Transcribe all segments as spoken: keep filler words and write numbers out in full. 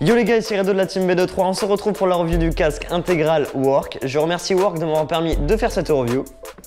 Yo les gars, ici Redo de la team B deux trois, on se retrouve pour la review du casque intégral Work. Je remercie Work de m'avoir permis de faire cette review.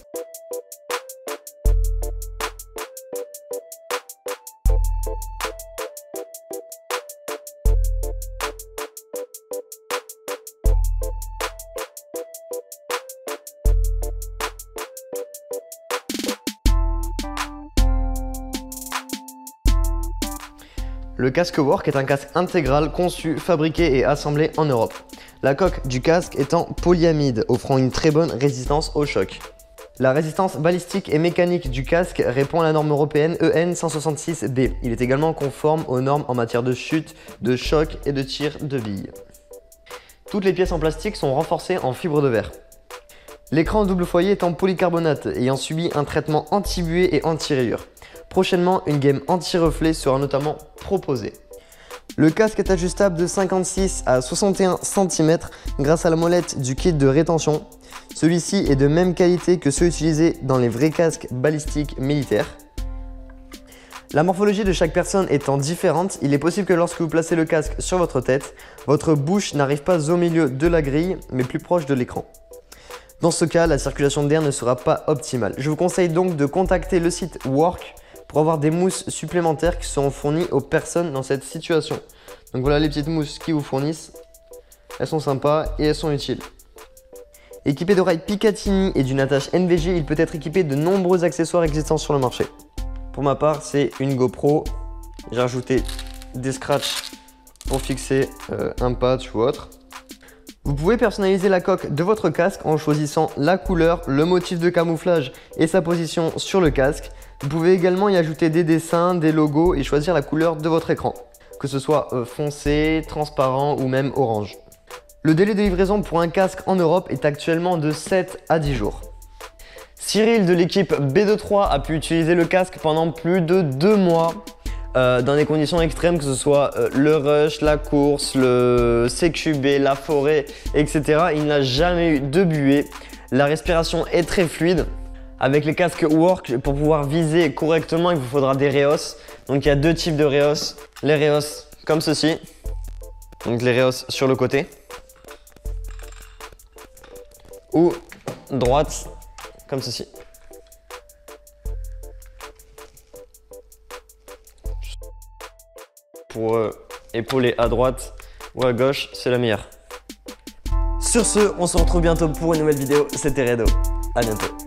Le casque Work est un casque intégral conçu, fabriqué et assemblé en Europe. La coque du casque est en polyamide, offrant une très bonne résistance au choc. La résistance balistique et mécanique du casque répond à la norme européenne E N cent soixante-six B. Il est également conforme aux normes en matière de chute, de choc et de tir de billes. Toutes les pièces en plastique sont renforcées en fibre de verre. L'écran double foyer est en polycarbonate, ayant subi un traitement anti-buée et anti-rayures. Prochainement, une gamme anti-reflet sera notamment proposée. Le casque est ajustable de cinquante-six à soixante et un centimètres grâce à la molette du kit de rétention. Celui-ci est de même qualité que ceux utilisés dans les vrais casques balistiques militaires. La morphologie de chaque personne étant différente, il est possible que lorsque vous placez le casque sur votre tête, votre bouche n'arrive pas au milieu de la grille, mais plus proche de l'écran. Dans ce cas, la circulation d'air ne sera pas optimale. Je vous conseille donc de contacter le site Work pour avoir des mousses supplémentaires qui seront fournies aux personnes dans cette situation. Donc voilà les petites mousses qu'ils vous fournissent. Elles sont sympas et elles sont utiles. Équipé de rails Picatinny et d'une attache N V G, il peut être équipé de nombreux accessoires existants sur le marché. Pour ma part, c'est une GoPro. J'ai rajouté des scratchs pour fixer euh, un patch ou autre. Vous pouvez personnaliser la coque de votre casque en choisissant la couleur, le motif de camouflage et sa position sur le casque. Vous pouvez également y ajouter des dessins, des logos et choisir la couleur de votre écran, que ce soit foncé, transparent ou même orange. Le délai de livraison pour un casque en Europe est actuellement de sept à dix jours. Cyril de l'équipe B deux trois a pu utiliser le casque pendant plus de deux mois. Euh, dans des conditions extrêmes, que ce soit euh, le rush, la course, le C Q B, la forêt, et cetera. Il n'a jamais eu de buée. La respiration est très fluide. Avec les casques Work, pour pouvoir viser correctement, il vous faudra des Rheos. Donc il y a deux types de Rheos. Les Rheos comme ceci. Donc les Rheos sur le côté. Ou droite comme ceci. Pour euh, épauler à droite ou à gauche, c'est la meilleure. Sur ce, on se retrouve bientôt pour une nouvelle vidéo. C'était Redo. À bientôt.